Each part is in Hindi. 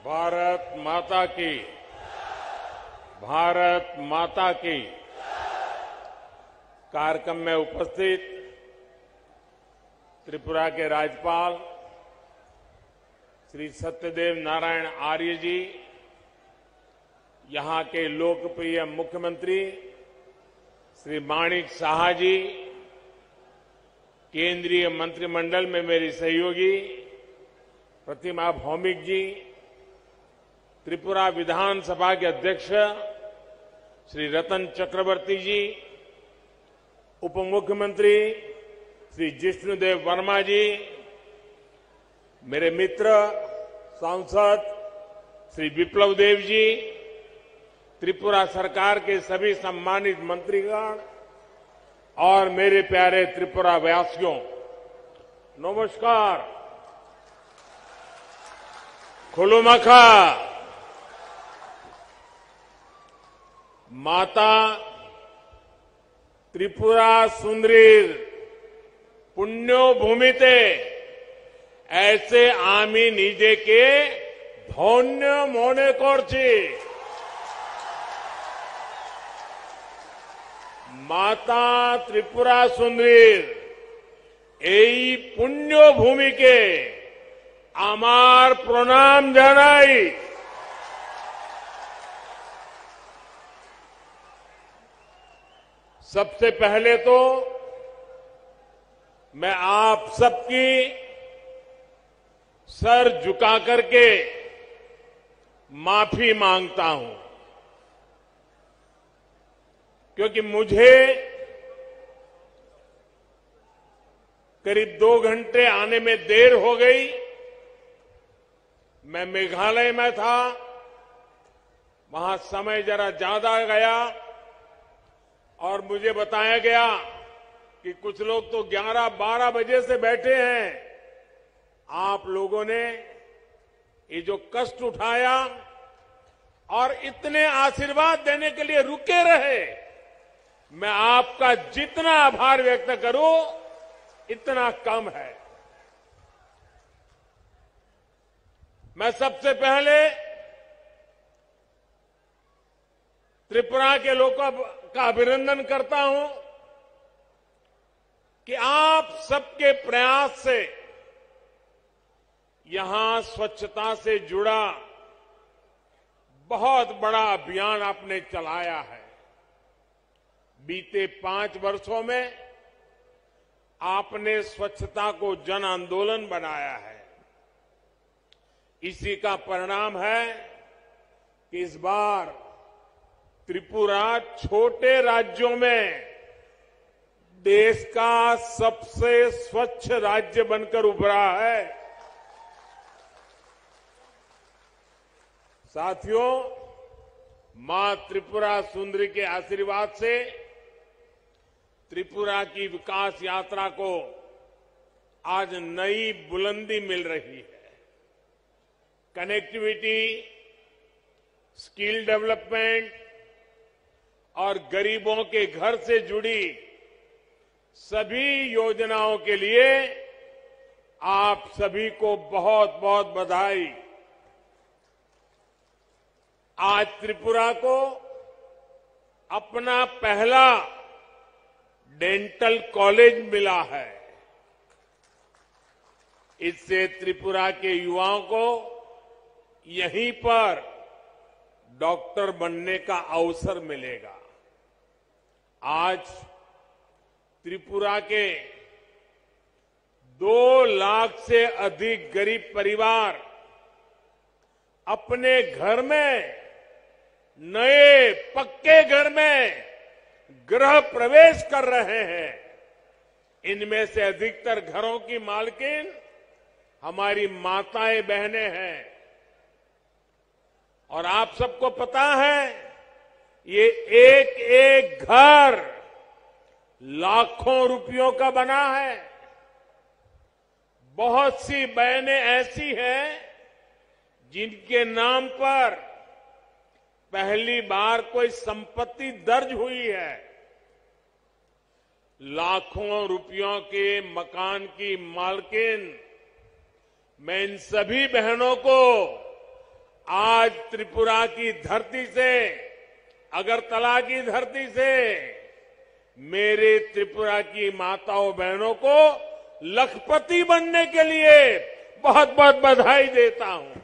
भारत माता की, भारत माता की। कार्यक्रम में उपस्थित त्रिपुरा के राज्यपाल श्री सत्यदेव नारायण आर्य जी, यहां के लोकप्रिय मुख्यमंत्री श्री माणिक साहा जी, केंद्रीय मंत्रिमंडल में मेरी सहयोगी प्रतिमा भौमिक जी, त्रिपुरा विधानसभा के अध्यक्ष श्री रतन चक्रवर्ती जी, उप मुख्यमंत्री श्री जिष्णुदेव वर्मा जी, मेरे मित्र सांसद श्री विप्लव देव जी, त्रिपुरा सरकार के सभी सम्मानित मंत्रीगण और मेरे प्यारे त्रिपुरा वासियों, नमस्कार। खुलुमखा। माता त्रिपुरा सुंदरीर पुण्यो भूमिते ऐसे आमी निजे के धन्य मने करছি। माता त्रिपुरा सुंदरीर এই পুণ্য ভূমিকে আমার প্রণাম জানাই। सबसे पहले तो मैं आप सबकी सर झुका करके माफी मांगता हूं, क्योंकि मुझे करीब 2 घंटे आने में देर हो गई। मैं मेघालय में था, वहां समय जरा ज्यादा गया और मुझे बताया गया कि कुछ लोग तो 11-12 बजे से बैठे हैं। आप लोगों ने ये जो कष्ट उठाया और इतने आशीर्वाद देने के लिए रुके रहे, मैं आपका जितना आभार व्यक्त करूं इतना कम है। मैं सबसे पहले त्रिपुरा के लोगों का अभिनंदन करता हूं कि आप सबके प्रयास से यहां स्वच्छता से जुड़ा बहुत बड़ा अभियान आपने चलाया है। बीते 5 वर्षों में आपने स्वच्छता को जन आंदोलन बनाया है। इसी का परिणाम है कि इस बार त्रिपुरा छोटे राज्यों में देश का सबसे स्वच्छ राज्य बनकर उभरा है। साथियों, मां त्रिपुरा सुंदरी के आशीर्वाद से त्रिपुरा की विकास यात्रा को आज नई बुलंदी मिल रही है। कनेक्टिविटी, स्किल डेवलपमेंट और गरीबों के घर से जुड़ी सभी योजनाओं के लिए आप सभी को बहुत बहुत बधाई। आज त्रिपुरा को अपना पहला डेंटल कॉलेज मिला है। इससे त्रिपुरा के युवाओं को यहीं पर डॉक्टर बनने का अवसर मिलेगा। आज त्रिपुरा के 2 लाख से अधिक गरीब परिवार अपने घर में, नए पक्के घर में गृह प्रवेश कर रहे हैं। इनमें से अधिकतर घरों की मालकिन हमारी माताएं बहनें हैं। और आप सबको पता है, ये एक एक घर लाखों रुपयों का बना है। बहुत सी बहनें ऐसी हैं जिनके नाम पर पहली बार कोई संपत्ति दर्ज हुई है। लाखों रुपयों के मकान की मालकिन मैं इन सभी बहनों को आज त्रिपुरा की धरती से, अगरतला की धरती से मेरे त्रिपुरा की माताओं बहनों को लखपति बनने के लिए बहुत बहुत बधाई देता हूं।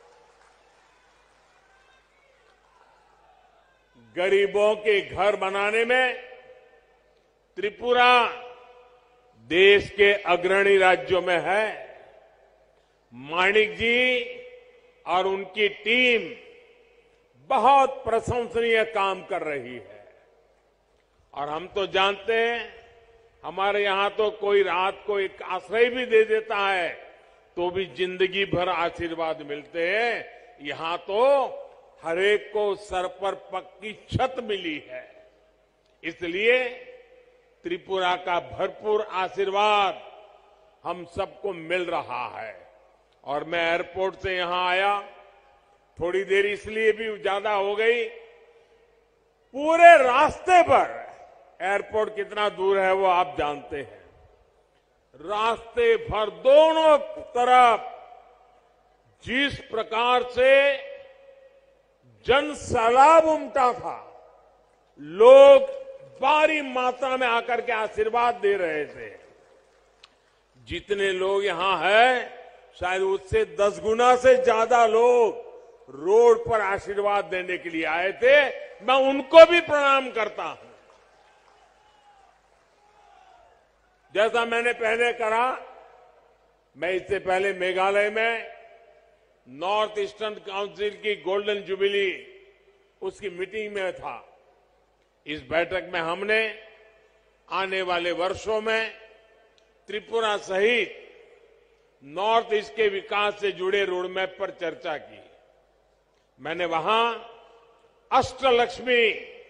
गरीबों के घर बनाने में त्रिपुरा देश के अग्रणी राज्यों में है। माणिक जी और उनकी टीम बहुत प्रशंसनीय काम कर रही है। और हम तो जानते हैं, हमारे यहां तो कोई रात को एक आश्रय भी दे देता है तो भी जिंदगी भर आशीर्वाद मिलते हैं। यहां तो हर एक को सर पर पक्की छत मिली है। इसलिए त्रिपुरा का भरपूर आशीर्वाद हम सबको मिल रहा है। और मैं एयरपोर्ट से यहां आया, थोड़ी देर इसलिए भी ज्यादा हो गई, पूरे रास्ते पर, एयरपोर्ट कितना दूर है वो आप जानते हैं, रास्ते भर दोनों तरफ जिस प्रकार से जन सैलाब उमटा था, लोग भारी मात्रा में आकर के आशीर्वाद दे रहे थे। जितने लोग यहां हैं, शायद उससे 10 गुना से ज्यादा लोग रोड पर आशीर्वाद देने के लिए आए थे। मैं उनको भी प्रणाम करता हूं। जैसा मैंने पहले कहा, मैं इससे पहले मेघालय में नॉर्थ ईस्टर्न काउंसिल की गोल्डन जुबिली, उसकी मीटिंग में था। इस बैठक में हमने आने वाले वर्षों में त्रिपुरा सहित नॉर्थ ईस्ट के विकास से जुड़े रोडमैप पर चर्चा की। मैंने वहां अष्टलक्ष्मी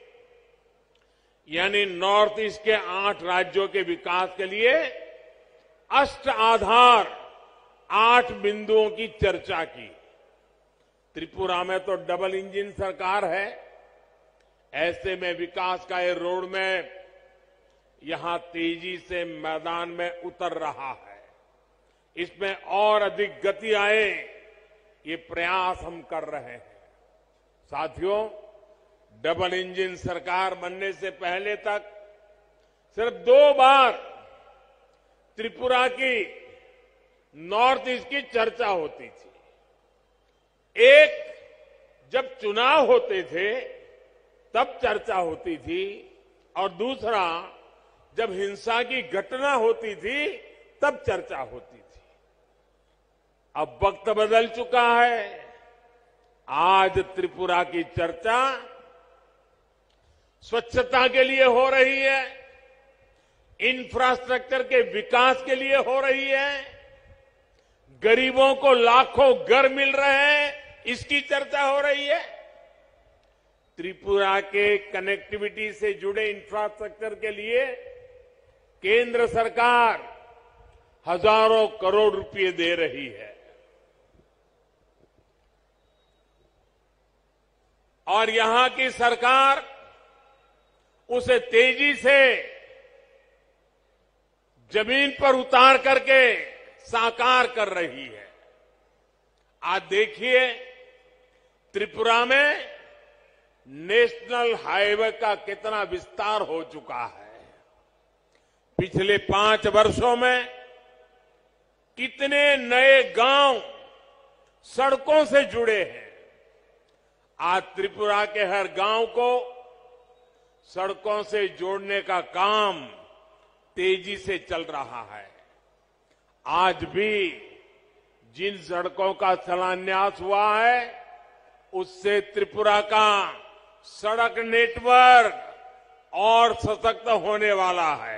यानी नॉर्थ ईस्ट के 8 राज्यों के विकास के लिए अष्ट आधार 8 बिंदुओं की चर्चा की। त्रिपुरा में तो डबल इंजन सरकार है। ऐसे में विकास का ये रोड मैप यहां तेजी से मैदान में उतर रहा है। इसमें और अधिक गति आए, ये प्रयास हम कर रहे हैं। साथियों, डबल इंजन सरकार बनने से पहले तक सिर्फ 2 बार त्रिपुरा की नॉर्थ ईस्ट की चर्चा होती थी। एक जब चुनाव होते थे तब चर्चा होती थी, और दूसरा जब हिंसा की घटना होती थी तब चर्चा होती थी। अब वक्त बदल चुका है। आज त्रिपुरा की चर्चा स्वच्छता के लिए हो रही है, इंफ्रास्ट्रक्चर के विकास के लिए हो रही है, गरीबों को लाखों घर मिल रहे हैं, इसकी चर्चा हो रही है। त्रिपुरा के कनेक्टिविटी से जुड़े इंफ्रास्ट्रक्चर के लिए केंद्र सरकार हजारों करोड़ रुपए दे रही है। और यहां की सरकार उसे तेजी से जमीन पर उतार करके साकार कर रही है। आज देखिए, त्रिपुरा में नेशनल हाईवे का कितना विस्तार हो चुका है। पिछले 5 वर्षों में कितने नए गांव सड़कों से जुड़े हैं। आज त्रिपुरा के हर गांव को सड़कों से जोड़ने का काम तेजी से चल रहा है। आज भी जिन सड़कों का शिलान्यास हुआ है, उससे त्रिपुरा का सड़क नेटवर्क और सशक्त होने वाला है।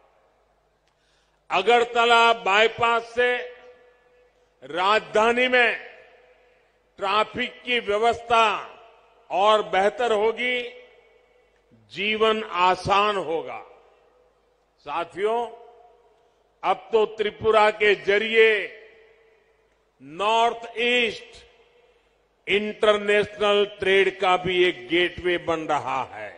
अगरतला बाईपास से राजधानी में ट्रैफिक की व्यवस्था और बेहतर होगी, जीवन आसान होगा। साथियों, अब तो त्रिपुरा के जरिए नॉर्थ ईस्ट इंटरनेशनल ट्रेड का भी एक गेटवे बन रहा है।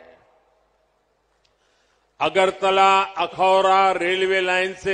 अगरतला अखौरा रेलवे लाइन से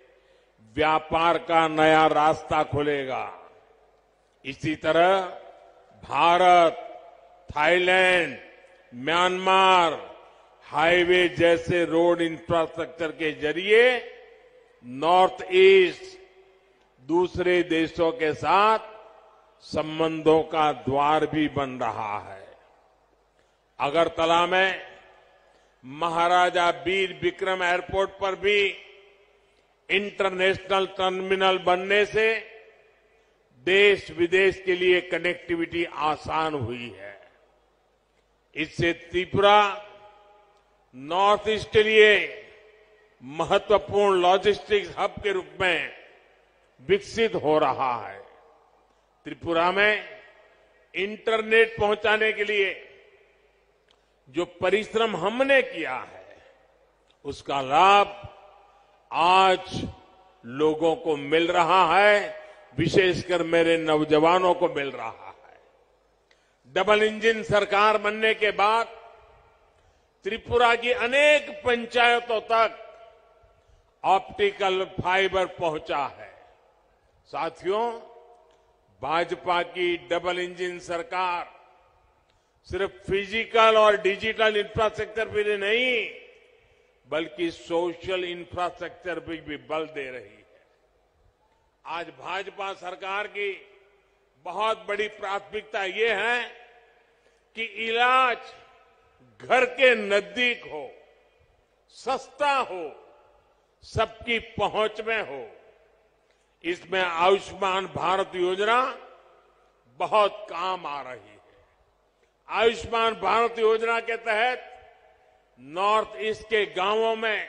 व्यापार का नया रास्ता खुलेगा। इसी तरह भारत, थाईलैंड, म्यांमार हाईवे जैसे रोड इंफ्रास्ट्रक्चर के जरिए नॉर्थ ईस्ट दूसरे देशों के साथ संबंधों का द्वार भी बन रहा है। अगरतला में महाराजा वीर विक्रम एयरपोर्ट पर भी इंटरनेशनल टर्मिनल बनने से देश विदेश के लिए कनेक्टिविटी आसान हुई है। इससे त्रिपुरा नॉर्थ ईस्ट के लिए महत्वपूर्ण लॉजिस्टिक्स हब के रूप में विकसित हो रहा है। त्रिपुरा में इंटरनेट पहुंचाने के लिए जो परिश्रम हमने किया है, उसका लाभ आज लोगों को मिल रहा है, विशेषकर मेरे नौजवानों को मिल रहा है। डबल इंजन सरकार बनने के बाद त्रिपुरा की अनेक पंचायतों तक ऑप्टिकल फाइबर पहुंचा है। साथियों, भाजपा की डबल इंजन सरकार सिर्फ फिजिकल और डिजिटल इंफ्रास्ट्रक्चर पर नहीं, बल्कि सोशल इंफ्रास्ट्रक्चर पर भी बल दे रही है। आज भाजपा सरकार की बहुत बड़ी प्राथमिकता ये है कि इलाज घर के नजदीक हो, सस्ता हो, सबकी पहुंच में हो। इसमें आयुष्मान भारत योजना बहुत काम आ रही है। आयुष्मान भारत योजना के तहत नॉर्थ ईस्ट के गांवों में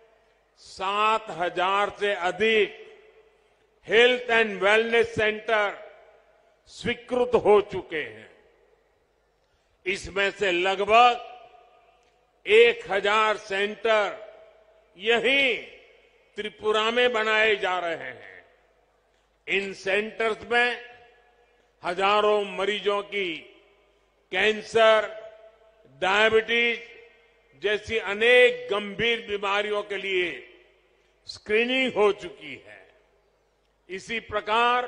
7,000 से अधिक हेल्थ एंड वेलनेस सेंटर स्वीकृत हो चुके हैं। इसमें से लगभग 1,000 सेंटर यहीं त्रिपुरा में बनाए जा रहे हैं। इन सेंटर्स में हजारों मरीजों की कैंसर, डायबिटीज जैसी अनेक गंभीर बीमारियों के लिए स्क्रीनिंग हो चुकी है। इसी प्रकार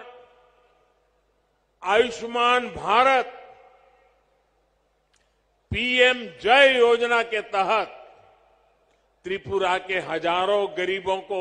आयुष्मान भारत पीएम जय योजना के तहत त्रिपुरा के हजारों गरीबों को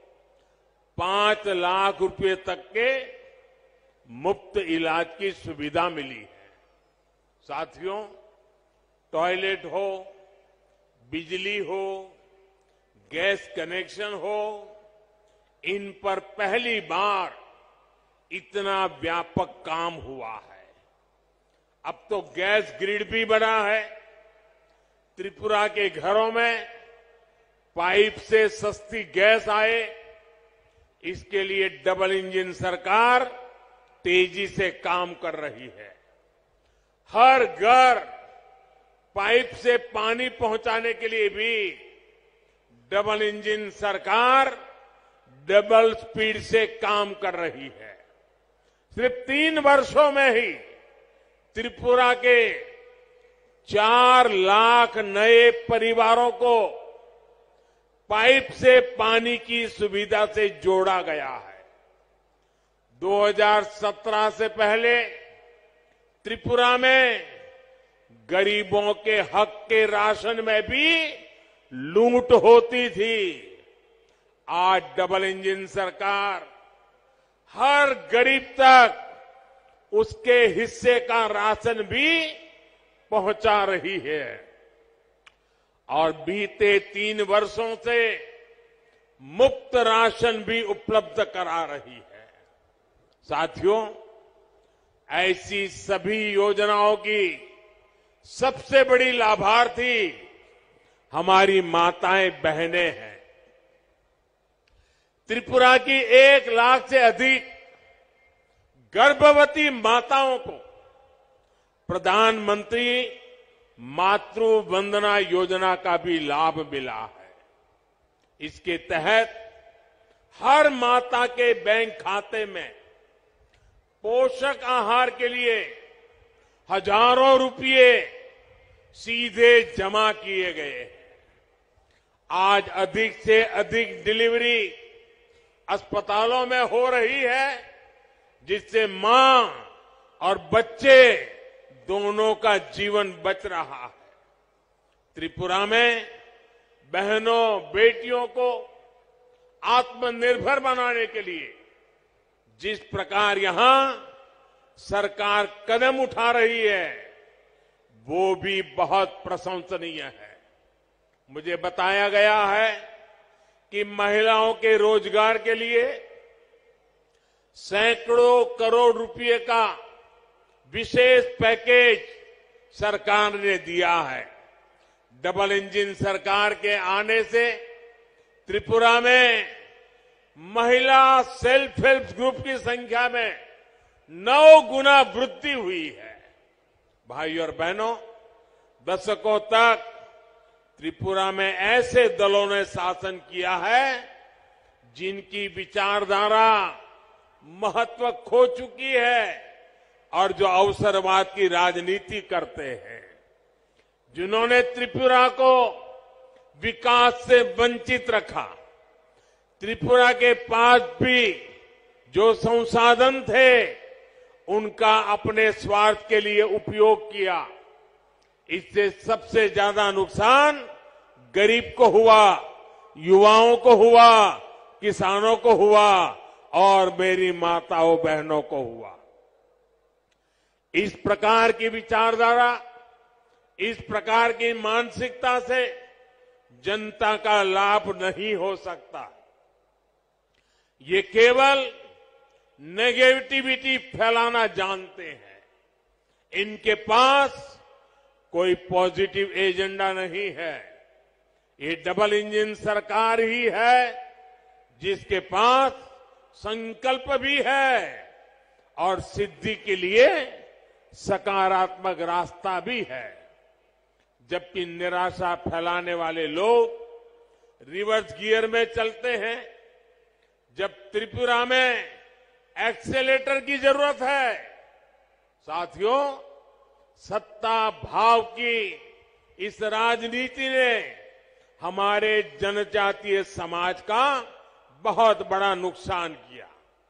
5 लाख रुपए तक के मुफ्त इलाज की सुविधा मिली है। साथियों, टॉयलेट हो, बिजली हो, गैस कनेक्शन हो, इन पर पहली बार इतना व्यापक काम हुआ है। अब तो गैस ग्रिड भी बना है। त्रिपुरा के घरों में पाइप से सस्ती गैस आए, इसके लिए डबल इंजन सरकार तेजी से काम कर रही है। हर घर पाइप से पानी पहुंचाने के लिए भी डबल इंजन सरकार डबल स्पीड से काम कर रही है। सिर्फ 3 वर्षों में ही त्रिपुरा के 4 लाख नए परिवारों को पाइप से पानी की सुविधा से जोड़ा गया है। 2017 से पहले त्रिपुरा में गरीबों के हक के राशन में भी लूट होती थी। आज डबल इंजन सरकार हर गरीब तक उसके हिस्से का राशन भी पहुंचा रही है और बीते 3 वर्षों से मुफ्त राशन भी उपलब्ध करा रही है। साथियों, ऐसी सभी योजनाओं की सबसे बड़ी लाभार्थी हमारी माताएं बहनें हैं। त्रिपुरा की 1 लाख से अधिक गर्भवती माताओं को प्रधानमंत्री मातृ वंदना योजना का भी लाभ मिला है। इसके तहत हर माता के बैंक खाते में पोषक आहार के लिए हजारों रुपये सीधे जमा किए गए हैं। आज अधिक से अधिक डिलीवरी अस्पतालों में हो रही है, जिससे मां और बच्चे दोनों का जीवन बच रहा है। त्रिपुरा में बहनों बेटियों को आत्मनिर्भर बनाने के लिए जिस प्रकार यहां सरकार कदम उठा रही है वो भी बहुत प्रशंसनीय है। मुझे बताया गया है कि महिलाओं के रोजगार के लिए सैकड़ों करोड़ रुपए का विशेष पैकेज सरकार ने दिया है। डबल इंजन सरकार के आने से त्रिपुरा में महिला सेल्फ हेल्प ग्रुप की संख्या में 9 गुना वृद्धि हुई है। भाई और बहनों, दशकों तक त्रिपुरा में ऐसे दलों ने शासन किया है जिनकी विचारधारा महत्व खो चुकी है और जो अवसरवाद की राजनीति करते हैं, जिन्होंने त्रिपुरा को विकास से वंचित रखा। त्रिपुरा के पास भी जो संसाधन थे उनका अपने स्वार्थ के लिए उपयोग किया। इससे सबसे ज्यादा नुकसान गरीब को हुआ, युवाओं को हुआ, किसानों को हुआ और मेरी माताओं बहनों को हुआ। इस प्रकार की विचारधारा, इस प्रकार की मानसिकता से जनता का लाभ नहीं हो सकता। ये केवल नेगेटिविटी फैलाना जानते हैं। इनके पास कोई पॉजिटिव एजेंडा नहीं है। ये डबल इंजन सरकार ही है जिसके पास संकल्प भी है और सिद्धि के लिए सकारात्मक रास्ता भी है। जबकि निराशा फैलाने वाले लोग रिवर्स गियर में चलते हैं। जब त्रिपुरा में एक्सेलेटर की जरूरत है, साथियों, सत्ता भाव की इस राजनीति ने हमारे जनजातीय समाज का बहुत बड़ा नुकसान किया।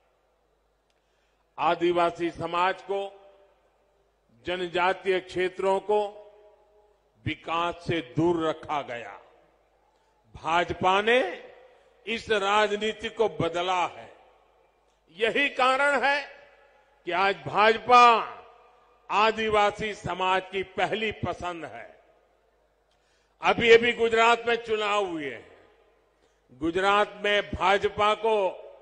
आदिवासी समाज को, जनजातीय क्षेत्रों को विकास से दूर रखा गया। भाजपा ने इस राजनीति को बदला है। यही कारण है कि आज भाजपा आदिवासी समाज की पहली पसंद है। अभी अभी गुजरात में चुनाव हुए हैं। गुजरात में भाजपा को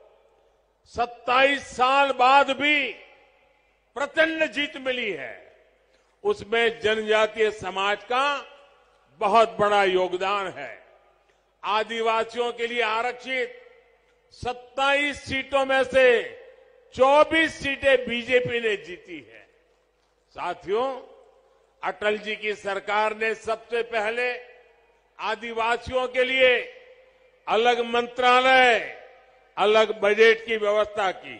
27 साल बाद भी प्रचंड जीत मिली है। उसमें जनजातीय समाज का बहुत बड़ा योगदान है। आदिवासियों के लिए आरक्षित 27 सीटों में से 24 सीटें बीजेपी ने जीती है। साथियों, अटल जी की सरकार ने सबसे पहले आदिवासियों के लिए अलग मंत्रालय, अलग बजट की व्यवस्था की।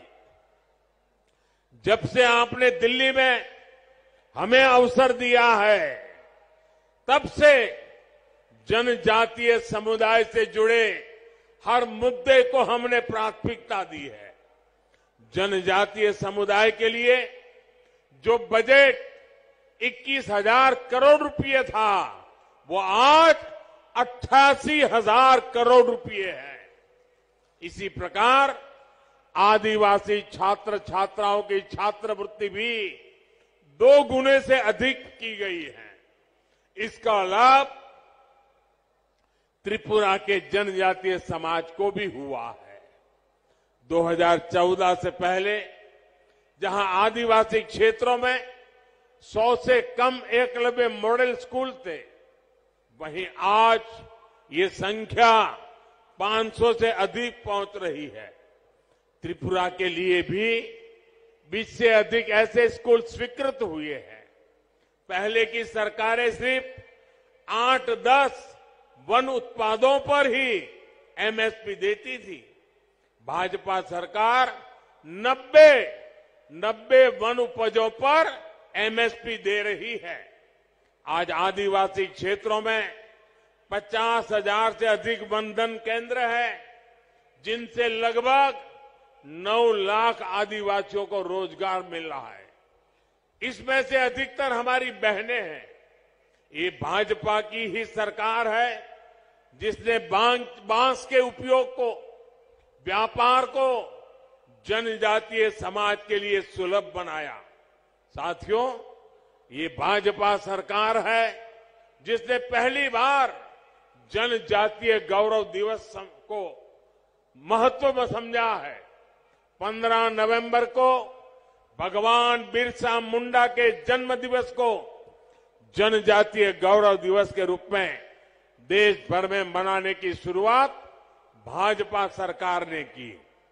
जब से आपने दिल्ली में हमें अवसर दिया है, तब से जनजातीय समुदाय से जुड़े हर मुद्दे को हमने प्राथमिकता दी है। जनजातीय समुदाय के लिए जो बजट 21,000 करोड़ रुपए था, वो आज 88,000 करोड़ रुपए है। इसी प्रकार आदिवासी छात्र छात्राओं की छात्रवृत्ति भी 2 गुने से अधिक की गई है। इसका लाभ त्रिपुरा के जनजातीय समाज को भी हुआ है। 2014 से पहले जहां आदिवासी क्षेत्रों में 100 से कम एकलव्य मॉडल स्कूल थे, वहीं आज ये संख्या 500 से अधिक पहुंच रही है। त्रिपुरा के लिए भी 20 से अधिक ऐसे स्कूल स्वीकृत हुए हैं। पहले की सरकारें सिर्फ 8-10 वन उत्पादों पर ही एमएसपी देती थी। भाजपा सरकार 90 वन उपजों पर एमएसपी दे रही है। आज आदिवासी क्षेत्रों में 50,000 से अधिक वनधन केंद्र है, जिनसे लगभग 9 लाख आदिवासियों को रोजगार मिल रहा है। इसमें से अधिकतर हमारी बहनें हैं। ये भाजपा की ही सरकार है जिसने बांस के उपयोग को, व्यापार को जनजातीय समाज के लिए सुलभ बनाया। साथियों, ये भाजपा सरकार है जिसने पहली बार जनजातीय गौरव दिवस को महत्व में समझा है। 15 नवंबर को भगवान बिरसा मुंडा के जन्म दिवस को जनजातीय गौरव दिवस के रूप में देश भर में मनाने की शुरुआत भाजपा सरकार ने की।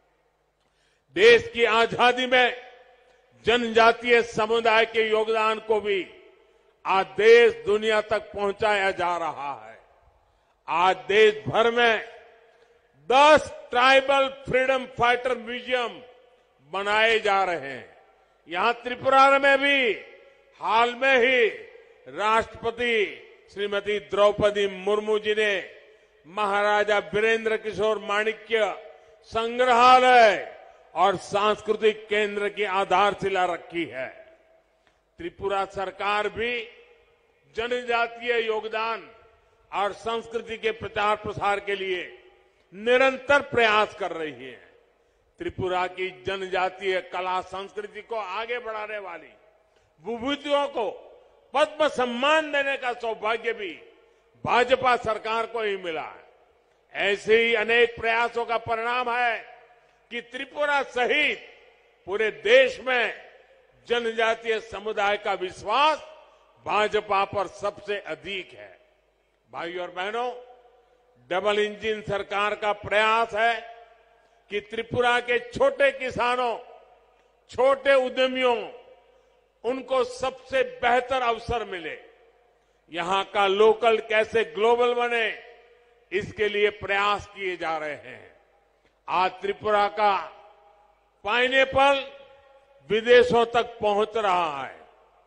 देश की आजादी में जनजातीय समुदाय के योगदान को भी आज देश दुनिया तक पहुंचाया जा रहा है। आज देश भर में 10 ट्राइबल फ्रीडम फाइटर म्यूजियम बनाए जा रहे हैं। यहां त्रिपुरा में भी हाल में ही राष्ट्रपति श्रीमती द्रौपदी मुर्मू जी ने महाराजा वीरेंद्र किशोर माणिक्य संग्रहालय और सांस्कृतिक केंद्र की आधारशिला रखी है। त्रिपुरा सरकार भी जनजातीय योगदान और संस्कृति के प्रचार प्रसार के लिए निरंतर प्रयास कर रही है। त्रिपुरा की जनजातीय कला संस्कृति को आगे बढ़ाने वाली विभूतियों को पद्म सम्मान देने का सौभाग्य भी भाजपा सरकार को ही मिला है। ऐसे ही अनेक प्रयासों का परिणाम है कि त्रिपुरा सहित पूरे देश में जनजातीय समुदाय का विश्वास भाजपा पर सबसे अधिक है। भाइयों और बहनों, डबल इंजन सरकार का प्रयास है कि त्रिपुरा के छोटे किसानों, छोटे उद्यमियों, उनको सबसे बेहतर अवसर मिले। यहां का लोकल कैसे ग्लोबल बने, इसके लिए प्रयास किए जा रहे हैं। आज त्रिपुरा का पाइनएप्पल विदेशों तक पहुंच रहा है।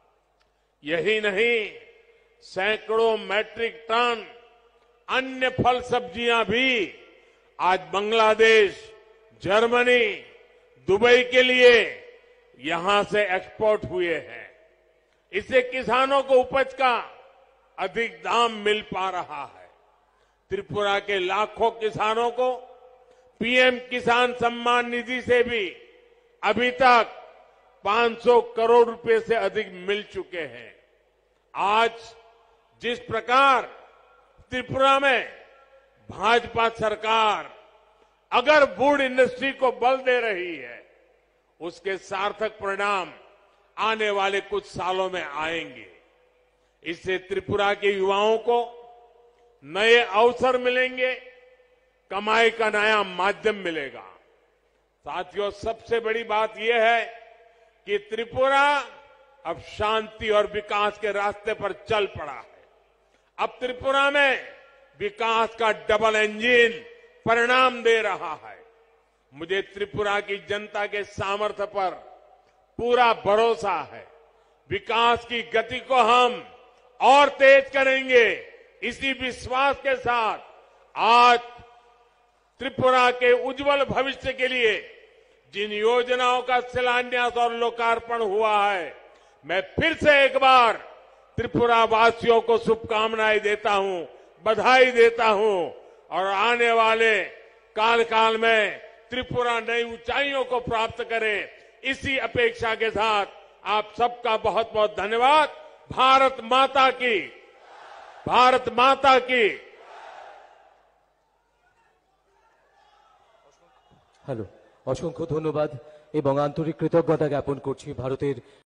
यही नहीं, सैकड़ों मैट्रिक टन अन्य फल सब्जियां भी आज बांग्लादेश, जर्मनी, दुबई के लिए यहां से एक्सपोर्ट हुए हैं। इससे किसानों को उपज का अधिक दाम मिल पा रहा है। त्रिपुरा के लाखों किसानों को पीएम किसान सम्मान निधि से भी अभी तक 500 करोड़ रुपए से अधिक मिल चुके हैं। आज जिस प्रकार त्रिपुरा में भाजपा सरकार अगर वुड इंडस्ट्री को बल दे रही है, उसके सार्थक परिणाम आने वाले कुछ सालों में आएंगे। इससे त्रिपुरा के युवाओं को नए अवसर मिलेंगे, कमाई का नया माध्यम मिलेगा। साथियों, सबसे बड़ी बात यह है कि त्रिपुरा अब शांति और विकास के रास्ते पर चल पड़ा है। अब त्रिपुरा में विकास का डबल इंजन परिणाम दे रहा है। मुझे त्रिपुरा की जनता के सामर्थ्य पर पूरा भरोसा है। विकास की गति को हम और तेज करेंगे। इसी विश्वास के साथ आज त्रिपुरा के उज्जवल भविष्य के लिए जिन योजनाओं का शिलान्यास और लोकार्पण हुआ है, मैं फिर से एक बार त्रिपुरा वासियों को शुभकामनाएं देता हूं, बधाई देता हूं और आने वाले काल में त्रिपुरा नई ऊंचाइयों को प्राप्त करे, इसी अपेक्षा के साथ आप सबका बहुत बहुत धन्यवाद। भारत माता की, भारत माता की। হ্যালো, অসংখ্য ধন্যবাদ এবং আন্তরিক কৃতজ্ঞতা জ্ঞাপন করছি ভারতের